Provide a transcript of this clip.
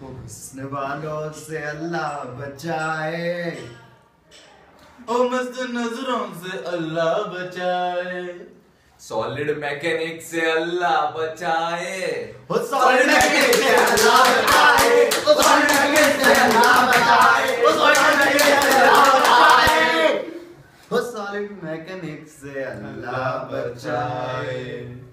वो घुसने वालों से अल्लाह बचाए, ओ मस्त नजरों से अल्लाह बचाए, सॉलिड मैकेनिक से अल्लाह बचाए, वो सॉलिड मैकेनिक से अल्लाह बचाए, वो सॉलिड मैकेनिक से अल्लाह बचाए, वो सॉलिड मैकेनिक से अल्लाह बचाए, वो सॉलिड मैकेनिक से अल्लाह बचाए।